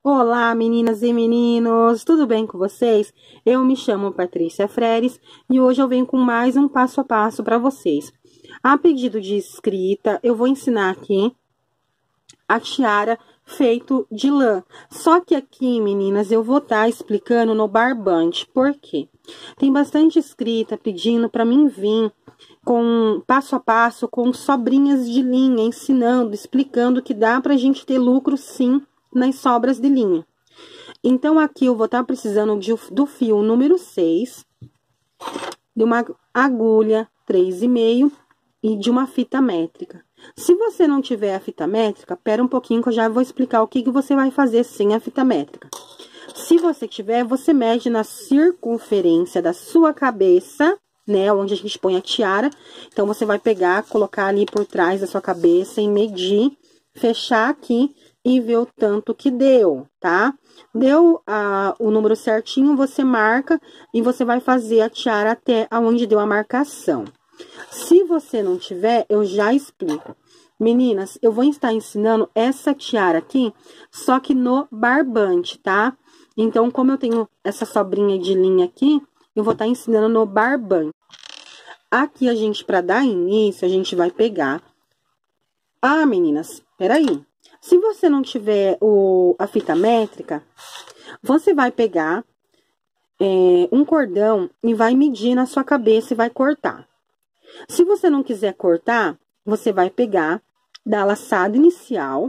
Olá, meninas e meninos, tudo bem com vocês? Eu me chamo Patrícia Freires e hoje eu venho com mais um passo a passo para vocês. A pedido de escrita, eu vou ensinar aqui a tiara feito de lã. Só que aqui, meninas, eu vou estar explicando no barbante. Por quê? Tem bastante escrita pedindo para mim vir com passo a passo, com sobrinhas de linha, ensinando, explicando que dá pra gente ter lucro sim nas sobras de linha. Então, aqui eu vou estar precisando do fio número 6, de uma agulha 3,5 e de uma fita métrica. Se você não tiver a fita métrica, pera um pouquinho que eu já vou explicar o que você vai fazer sem a fita métrica. Se você tiver, você mede na circunferência da sua cabeça, né, onde a gente põe a tiara. Então, você vai pegar, colocar ali por trás da sua cabeça e medir, fechar aqui e ver o tanto que deu, tá? Deu o número certinho, você marca e você vai fazer a tiara até aonde deu a marcação. Se você não tiver, eu já explico. Meninas, eu vou estar ensinando essa tiara aqui, só que no barbante, tá? Então, como eu tenho essa sobrinha de linha aqui, eu vou estar ensinando no barbante. Aqui, para dar início, a gente vai pegar... Ah, meninas, peraí. Se você não tiver a fita métrica, você vai pegar um cordão e vai medir na sua cabeça e vai cortar. Se você não quiser cortar, você vai pegar da laçada inicial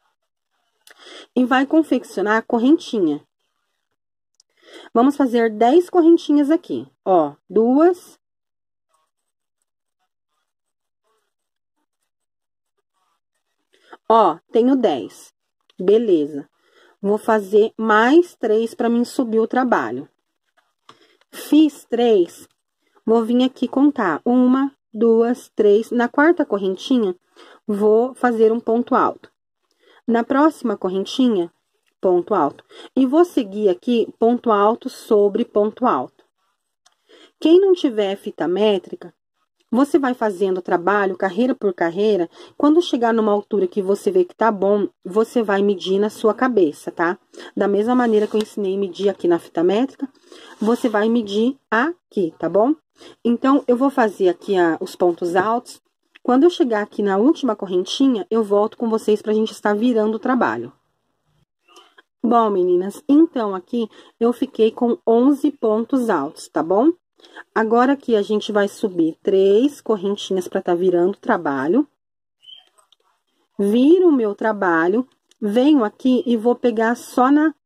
e vai confeccionar a correntinha. Vamos fazer 10 correntinhas aqui, ó, 2. Ó, tenho 10. Beleza. Vou fazer mais 3 para mim subir o trabalho. Fiz 3, vou vir aqui contar. 1, 2, 3. Na quarta correntinha, vou fazer um ponto alto. Na próxima correntinha, ponto alto. E vou seguir aqui ponto alto sobre ponto alto. Quem não tiver fita métrica, você vai fazendo o trabalho carreira por carreira. Quando chegar numa altura que você vê que tá bom, você vai medir na sua cabeça, tá? Da mesma maneira que eu ensinei a medir aqui na fita métrica, você vai medir aqui, tá bom? Então, eu vou fazer aqui os pontos altos. Quando eu chegar aqui na última correntinha, eu volto com vocês pra gente estar virando o trabalho. Bom, meninas, então aqui eu fiquei com 11 pontos altos, tá bom? Agora aqui a gente vai subir 3 correntinhas para tá virando o trabalho. Viro o meu trabalho, venho aqui e vou pegar só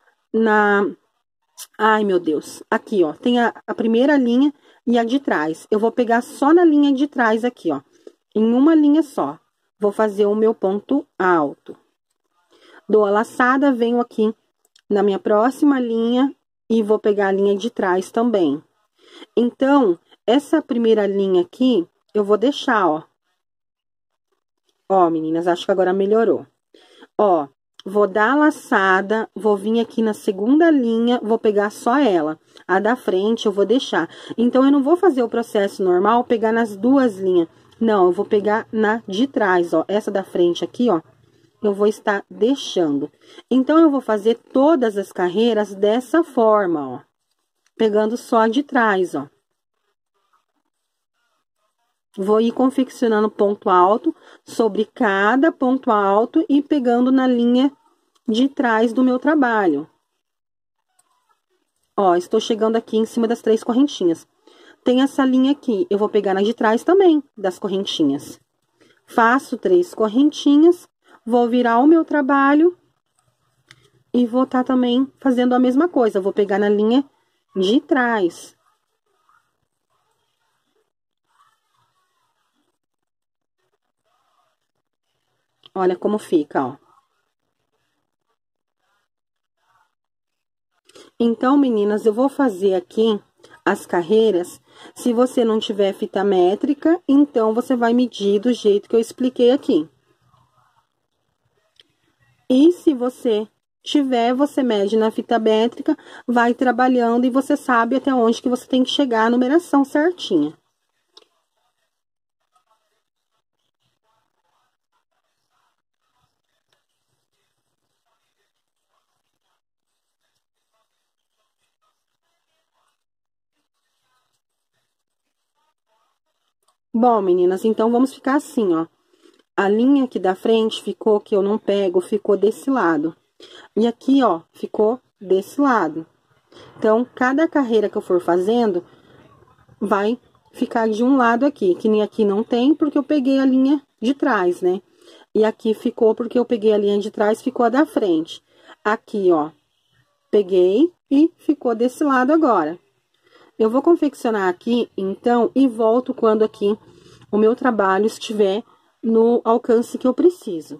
Ai, meu Deus, aqui, ó, tem a primeira linha e a de trás. Eu vou pegar só na linha de trás aqui, ó, em uma linha só. Vou fazer o meu ponto alto. Dou a laçada, venho aqui na minha próxima linha e vou pegar a linha de trás também. Então, essa primeira linha aqui, eu vou deixar, ó. Ó, meninas, acho que agora melhorou. Ó, vou dar a laçada, vou vir aqui na segunda linha, vou pegar só ela. A da frente eu vou deixar. Então, eu não vou fazer o processo normal, pegar nas duas linhas. Não, eu vou pegar na de trás, ó. Essa da frente aqui, ó, eu vou estar deixando. Então, eu vou fazer todas as carreiras dessa forma, ó. Pegando só a de trás, ó. Vou ir confeccionando ponto alto sobre cada ponto alto e pegando na linha de trás do meu trabalho. Ó, estou chegando aqui em cima das 3 correntinhas. Tem essa linha aqui, eu vou pegar na de trás também das correntinhas. Faço 3 correntinhas, vou virar o meu trabalho e vou estar também fazendo a mesma coisa. Vou pegar na linha de trás. Olha como fica, ó. Então, meninas, eu vou fazer aqui as carreiras. Se você não tiver fita métrica, então você vai medir do jeito que eu expliquei aqui. E se você tiver, você mede na fita métrica, vai trabalhando e você sabe até onde que você tem que chegar a numeração certinha. Bom, meninas, então vamos ficar assim, ó. A linha aqui da frente ficou, que eu não pego, ficou desse lado. E aqui, ó, ficou desse lado. Então, cada carreira que eu for fazendo, vai ficar de um lado aqui. Que nem aqui não tem, porque eu peguei a linha de trás, né? E aqui ficou, porque eu peguei a linha de trás, ficou a da frente. Aqui, ó, peguei e ficou desse lado agora. Eu vou confeccionar aqui, então, e volto quando aqui o meu trabalho estiver no alcance que eu preciso.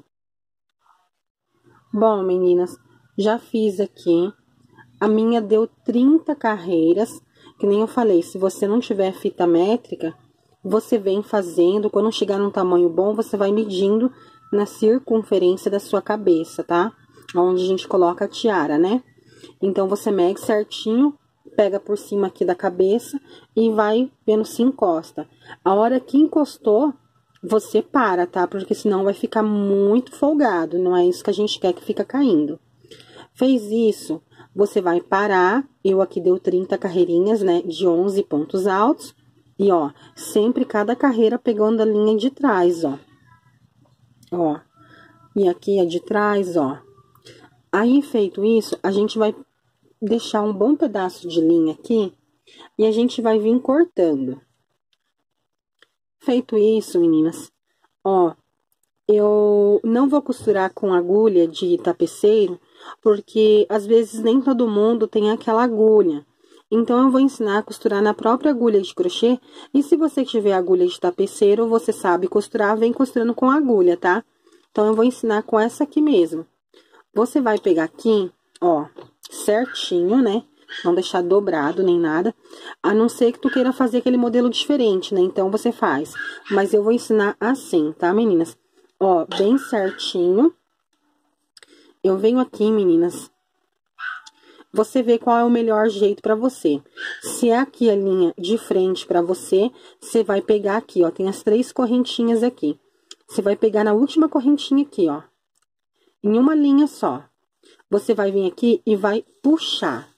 Bom, meninas, já fiz aqui. A minha deu 30 carreiras, que nem eu falei, se você não tiver fita métrica, você vem fazendo, quando chegar num tamanho bom, você vai medindo na circunferência da sua cabeça, tá? Onde a gente coloca a tiara, né? Então, você mede certinho, pega por cima aqui da cabeça e vai vendo se encosta. A hora que encostou, você para, tá? Porque senão vai ficar muito folgado, não é isso que a gente quer que fica caindo. Fez isso, você vai parar, eu aqui deu 30 carreirinhas, né, de 11 pontos altos. E, ó, sempre cada carreira pegando a linha de trás, ó. Ó, e aqui a de trás, ó. Aí, feito isso, a gente vai deixar um bom pedaço de linha aqui e a gente vai vir cortando. Feito isso, meninas, ó, eu não vou costurar com agulha de tapeceiro, porque às vezes nem todo mundo tem aquela agulha. Então, eu vou ensinar a costurar na própria agulha de crochê. E se você tiver agulha de tapeceiro, você sabe costurar, vem costurando com agulha, tá? Então, eu vou ensinar com essa aqui mesmo. Você vai pegar aqui, ó, certinho, né? Não deixar dobrado nem nada. A não ser que tu queira fazer aquele modelo diferente, né? Então, você faz. Mas eu vou ensinar assim, tá, meninas? Ó, bem certinho. Eu venho aqui, meninas. Você vê qual é o melhor jeito pra você. Se é aqui a linha de frente pra você, você vai pegar aqui, ó. Tem as 3 correntinhas aqui. Você vai pegar na última correntinha aqui, ó. Em uma linha só. Você vai vir aqui e vai puxar.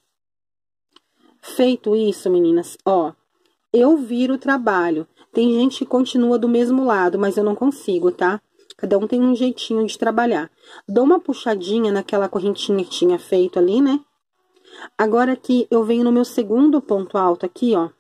Feito isso, meninas, ó. Eu viro o trabalho. Tem gente que continua do mesmo lado, mas eu não consigo, tá? Cada um tem um jeitinho de trabalhar. Dou uma puxadinha naquela correntinha que tinha feito ali, né? Agora aqui, eu venho no meu segundo ponto alto aqui, ó.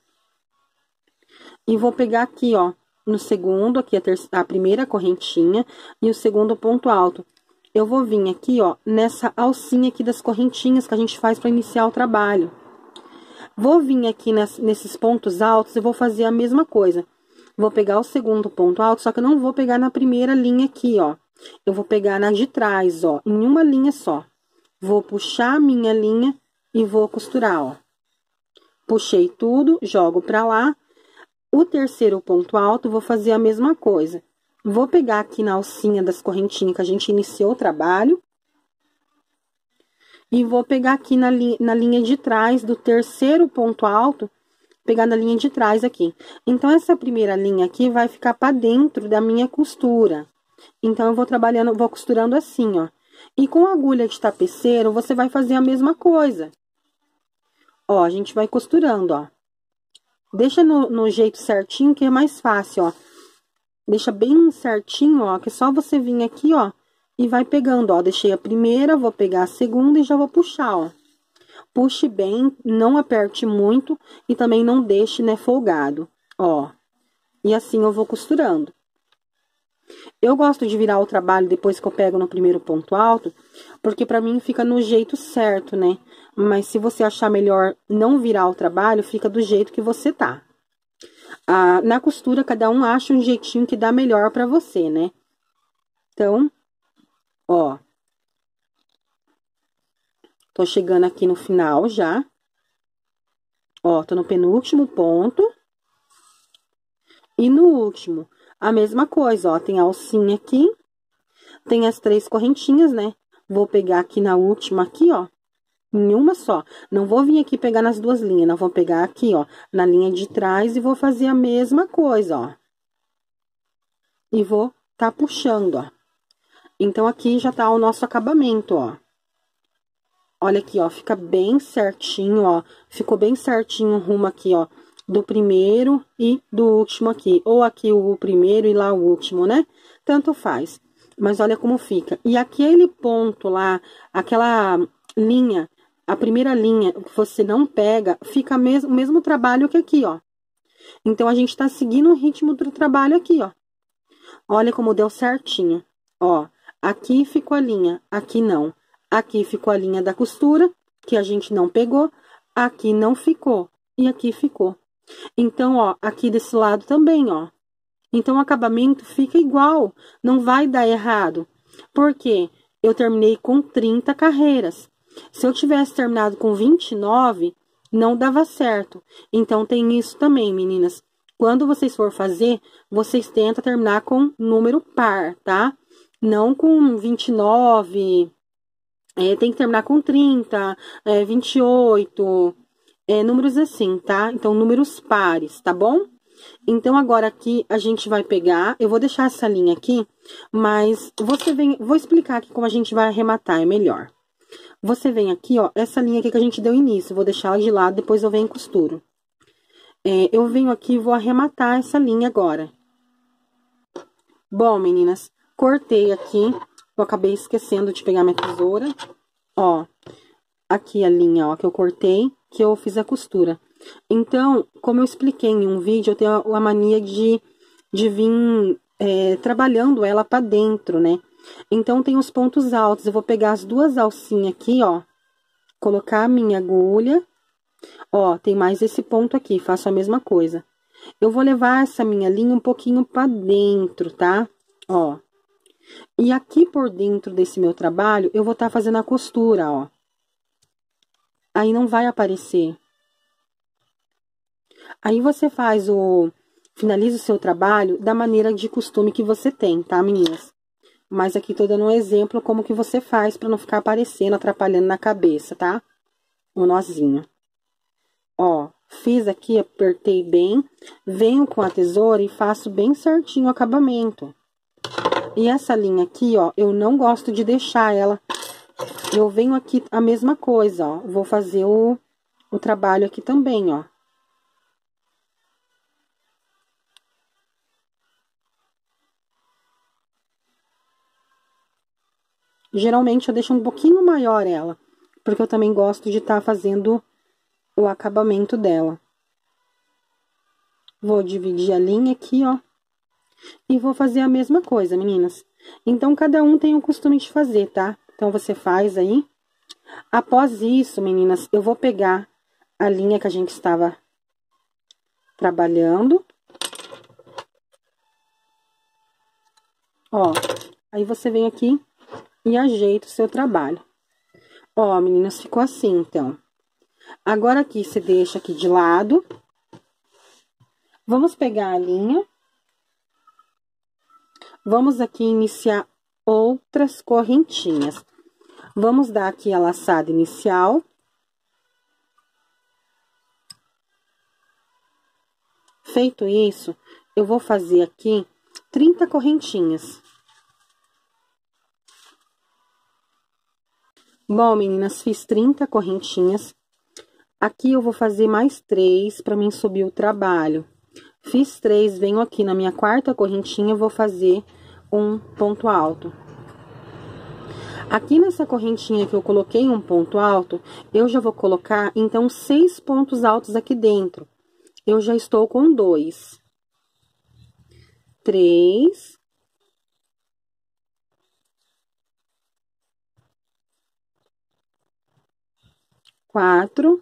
E vou pegar aqui, ó, no segundo, aqui a primeira correntinha e o segundo ponto alto. Eu vou vir aqui, ó, nessa alcinha aqui das correntinhas que a gente faz para iniciar o trabalho. Vou vir aqui nesses pontos altos e vou fazer a mesma coisa. Vou pegar o segundo ponto alto, só que eu não vou pegar na primeira linha aqui, ó. Eu vou pegar na de trás, ó, em uma linha só. Vou puxar a minha linha e vou costurar, ó. Puxei tudo, jogo pra lá. O terceiro ponto alto, vou fazer a mesma coisa. Vou pegar aqui na alcinha das correntinhas que a gente iniciou o trabalho. E vou pegar aqui na linha de trás do terceiro ponto alto, pegar na linha de trás aqui. Então, essa primeira linha aqui vai ficar pra dentro da minha costura. Então, eu vou trabalhando, vou costurando assim, ó. E com a agulha de tapeceiro, você vai fazer a mesma coisa. Ó, a gente vai costurando, ó. Deixa no jeito certinho, que é mais fácil, ó. Deixa bem certinho, ó, que é só você vir aqui, ó, e vai pegando, ó. Deixei a primeira, vou pegar a segunda e já vou puxar, ó. Puxe bem, não aperte muito e também não deixe, né, folgado, ó. E assim eu vou costurando. Eu gosto de virar o trabalho depois que eu pego no primeiro ponto alto, porque pra mim fica no jeito certo, né? Mas se você achar melhor não virar o trabalho, fica do jeito que você tá. Na costura, cada um acha um jeitinho que dá melhor pra você, né? Então, ó. Tô chegando aqui no final já. Ó, tô no penúltimo ponto. E no último, a mesma coisa, ó. Tem a alcinha aqui. Tem as 3 correntinhas, né? Vou pegar aqui na última aqui, ó. Em uma só. Não vou vir aqui pegar nas 2 linhas, não. Vou pegar aqui, ó, na linha de trás e vou fazer a mesma coisa, ó. E vou tá puxando, ó. Então, aqui já tá o nosso acabamento, ó. Olha aqui, ó, fica bem certinho, ó. Ficou bem certinho o rumo aqui, ó, do primeiro e do último aqui. Ou aqui o primeiro e lá o último, né? Tanto faz. Mas olha como fica. E aquele ponto lá, aquela linha, a primeira linha que você não pega, fica o mesmo trabalho que aqui, ó. Então, a gente tá seguindo o ritmo do trabalho aqui, ó. Olha como deu certinho. Ó, aqui ficou a linha, aqui não. Aqui ficou a linha da costura, que a gente não pegou. Aqui não ficou. E aqui ficou. Então, ó, aqui desse lado também, ó. Então, o acabamento fica igual. Não vai dar errado. Por quê? Eu terminei com 30 carreiras. Se eu tivesse terminado com 29, não dava certo. Então, tem isso também, meninas. Quando vocês for fazer, vocês tentam terminar com número par, tá? Não com 29, tem que terminar com 30, 28, números assim, tá? Então, números pares, tá bom? Então, agora aqui a gente vai pegar, eu vou deixar essa linha aqui, mas vou explicar aqui como a gente vai arrematar, é melhor. Você vem aqui, ó, essa linha aqui que a gente deu início, vou deixar ela de lado, depois eu venho e costuro. Eu venho aqui e vou arrematar essa linha agora. Bom, meninas, cortei aqui, eu acabei esquecendo de pegar minha tesoura, ó, aqui a linha, ó, que eu cortei, que eu fiz a costura. Então, como eu expliquei em um vídeo, eu tenho a mania de vir trabalhando ela pra dentro, né? Então, tem os pontos altos, eu vou pegar as duas alcinhas aqui, ó, colocar a minha agulha, ó, tem mais esse ponto aqui, faço a mesma coisa. Eu vou levar essa minha linha um pouquinho pra dentro, tá? Ó. E aqui por dentro desse meu trabalho, eu vou estar fazendo a costura, ó. Aí não vai aparecer. Aí você finaliza o seu trabalho da maneira de costume que você tem, tá, meninas? Mas aqui tô dando um exemplo como que você faz pra não ficar aparecendo, atrapalhando na cabeça, tá? O nozinho. Ó, fiz aqui, apertei bem, venho com a tesoura e faço bem certinho o acabamento. E essa linha aqui, ó, eu não gosto de deixar ela. Eu venho aqui a mesma coisa, ó, vou fazer o trabalho aqui também, ó. Geralmente eu deixo um pouquinho maior ela, porque eu também gosto de estar fazendo o acabamento dela. Vou dividir a linha aqui, ó. E vou fazer a mesma coisa, meninas. Então, cada um tem o costume de fazer, tá? Então, você faz aí. Após isso, meninas, eu vou pegar a linha que a gente estava trabalhando. Ó, aí você vem aqui e ajeita o seu trabalho. Ó, meninas, ficou assim, então. Agora, aqui, você deixa aqui de lado. Vamos pegar a linha. Vamos aqui iniciar outras correntinhas. Vamos dar aqui a laçada inicial. Feito isso, eu vou fazer aqui 30 correntinhas. Bom, meninas, fiz 30 correntinhas. Aqui eu vou fazer mais 3 para mim subir o trabalho. Fiz 3, venho aqui na minha quarta correntinha, vou fazer um ponto alto. Aqui nessa correntinha que eu coloquei um ponto alto, eu já vou colocar, então, 6 pontos altos aqui dentro. Eu já estou com 2. 3. 4.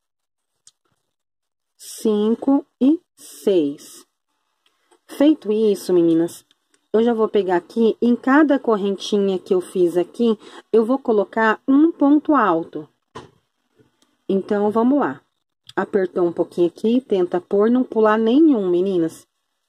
5 e 6. Feito isso, meninas, eu já vou pegar aqui, em cada correntinha que eu fiz aqui, eu vou colocar um ponto alto. Então, vamos lá. Apertou um pouquinho aqui, tenta pôr, não pular nenhum, meninas.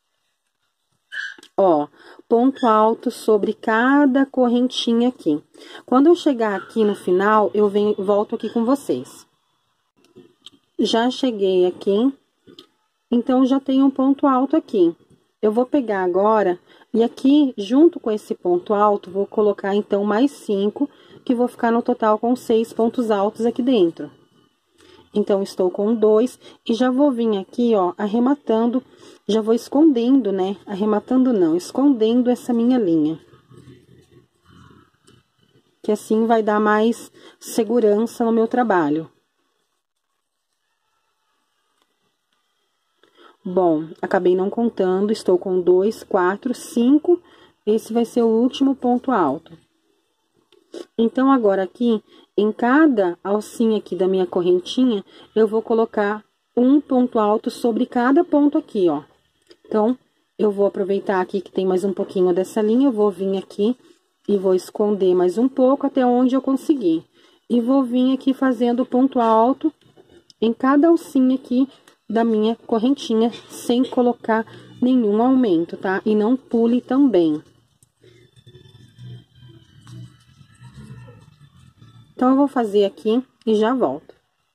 Ó, ponto alto sobre cada correntinha aqui. Quando eu chegar aqui no final, eu volto aqui com vocês. Já cheguei aqui, então, já tenho um ponto alto aqui. Eu vou pegar agora, e aqui, junto com esse ponto alto, vou colocar, então, mais 5, que vou ficar no total com 6 pontos altos aqui dentro. Então, estou com 2 e já vou vir aqui, ó, arrematando, já vou escondendo, né? Arrematando não, escondendo essa minha linha. Que assim vai dar mais segurança no meu trabalho. Bom, acabei não contando, estou com 2, 4, 5, esse vai ser o último ponto alto. Então, agora aqui, em cada alcinha aqui da minha correntinha, eu vou colocar um ponto alto sobre cada ponto aqui, ó. Então, eu vou aproveitar aqui que tem mais um pouquinho dessa linha, eu vou vir aqui e vou esconder mais um pouco até onde eu conseguir. E vou vir aqui fazendo ponto alto em cada alcinha aqui da minha correntinha, sem colocar nenhum aumento, tá? E não pule também. Então, eu vou fazer aqui e já volto.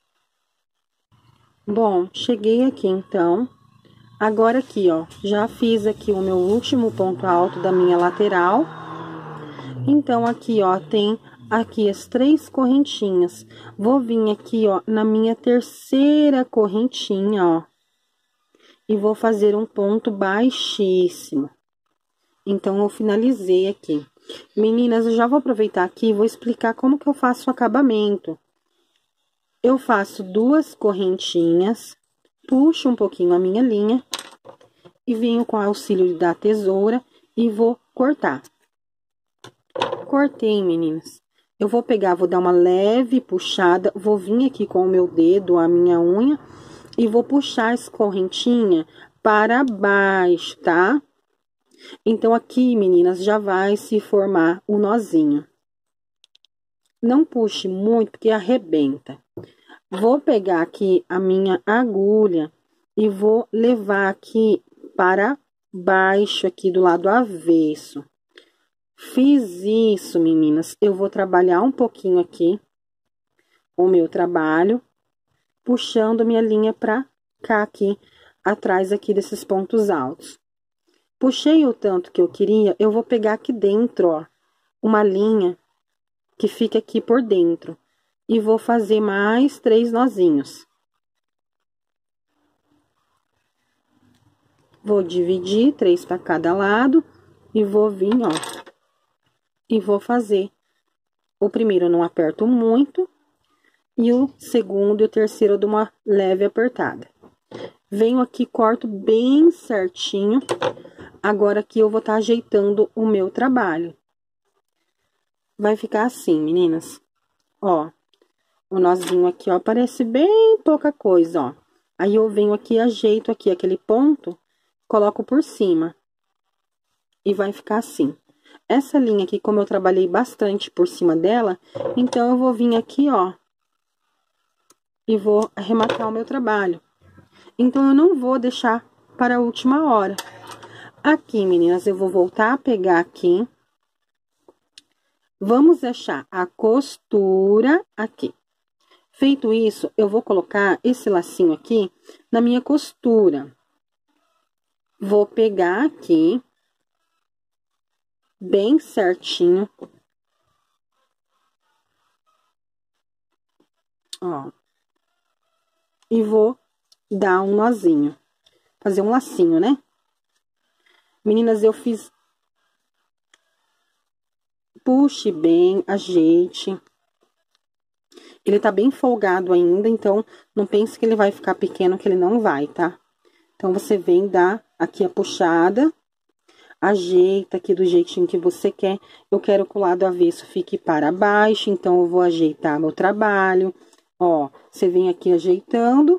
Bom, cheguei aqui, então. Agora aqui, ó, já fiz aqui o meu último ponto alto da minha lateral. Então, aqui, ó, tem aqui as 3 correntinhas. Vou vir aqui, ó, na minha terceira correntinha, ó. E vou fazer um ponto baixíssimo. Então, eu finalizei aqui. Meninas, eu já vou aproveitar aqui e vou explicar como que eu faço o acabamento. Eu faço 2 correntinhas, puxo um pouquinho a minha linha e venho com o auxílio da tesoura e vou cortar. Cortei, meninas. Eu vou pegar, vou dar uma leve puxada, vou vir aqui com o meu dedo, a minha unha, e vou puxar essa correntinha para baixo, tá? Então, aqui, meninas, já vai se formar o nozinho. Não puxe muito, porque arrebenta. Vou pegar aqui a minha agulha e vou levar aqui para baixo, aqui do lado avesso. Fiz isso, meninas. Eu vou trabalhar um pouquinho aqui o meu trabalho, puxando minha linha pra cá, aqui, atrás aqui desses pontos altos. Puxei o tanto que eu queria, eu vou pegar aqui dentro, ó, uma linha que fica aqui por dentro. E vou fazer mais 3 nozinhos. Vou dividir 3 para cada lado e vou vir, ó. E vou fazer. O primeiro eu não aperto muito. E o segundo e o terceiro eu dou uma leve apertada. Venho aqui, corto bem certinho. Agora, aqui eu vou estar ajeitando o meu trabalho. Vai ficar assim, meninas. Ó, o nozinho aqui, ó, parece bem pouca coisa, ó. Aí, eu venho aqui, ajeito aqui aquele ponto, coloco por cima. E vai ficar assim. Essa linha aqui, como eu trabalhei bastante por cima dela, então, eu vou vir aqui, ó. E vou arrematar o meu trabalho. Então, eu não vou deixar para a última hora. Aqui, meninas, eu vou voltar a pegar aqui. Vamos achar a costura aqui. Feito isso, eu vou colocar esse lacinho aqui na minha costura. Vou pegar aqui, bem certinho. Ó. E vou dar um nozinho. Fazer um lacinho, né? Meninas, eu fiz... Puxe bem, ajeite. Ele tá bem folgado ainda, então, não pense que ele vai ficar pequeno, que ele não vai, tá? Então, você vem dar aqui a puxada, ajeita aqui do jeitinho que você quer. Eu quero que o lado avesso fique para baixo, então, eu vou ajeitar meu trabalho. Ó, você vem aqui ajeitando.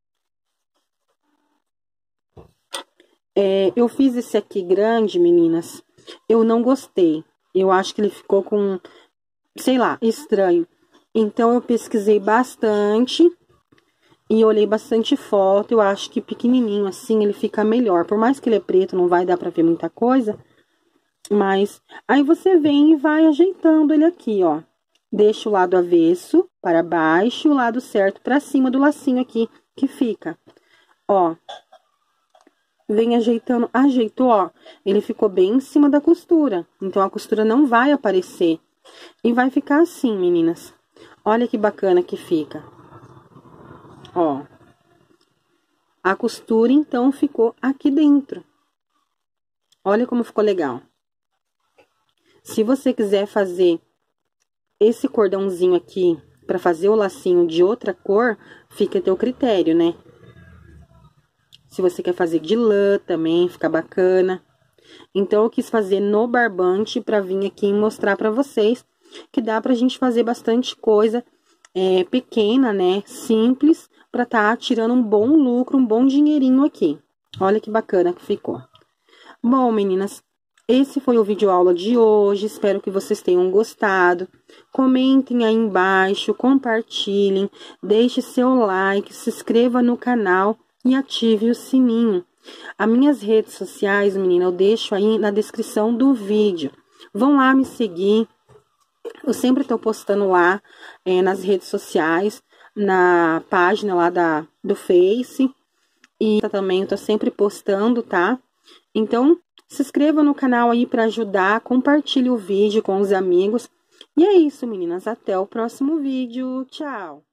Eu fiz esse aqui grande, meninas, eu não gostei. Eu acho que ele ficou com, sei lá, estranho. Então, eu pesquisei bastante e olhei bastante foto. Eu acho que pequenininho assim, ele fica melhor. Por mais que ele é preto, não vai dar pra ver muita coisa. Mas, aí você vem e vai ajeitando ele aqui, ó. Deixa o lado avesso para baixo e o lado certo pra cima do lacinho aqui, que fica. Ó. Vem ajeitando, ajeitou, ó, ele ficou bem em cima da costura. Então, a costura não vai aparecer. E vai ficar assim, meninas. Olha que bacana que fica. ó. A costura, então, ficou aqui dentro. Olha como ficou legal. Se você quiser fazer esse cordãozinho aqui, pra fazer o lacinho de outra cor, fica a teu critério, né? Se você quer fazer de lã também, fica bacana. Então, eu quis fazer no barbante pra vir aqui e mostrar pra vocês que dá pra gente fazer bastante coisa pequena, né? Simples, pra tá tirando um bom lucro, um bom dinheirinho aqui. Olha que bacana que ficou. Bom, meninas, esse foi o vídeo aula de hoje. Espero que vocês tenham gostado. Comentem aí embaixo, compartilhem, deixe seu like, se inscreva no canal e ative o sininho. As minhas redes sociais, menina, eu deixo aí na descrição do vídeo. Vão lá me seguir. Eu sempre tô postando lá nas redes sociais, na página lá do Face. E também eu tô sempre postando, tá? Então, se inscreva no canal aí para ajudar, compartilhe o vídeo com os amigos. E é isso, meninas. Até o próximo vídeo. Tchau!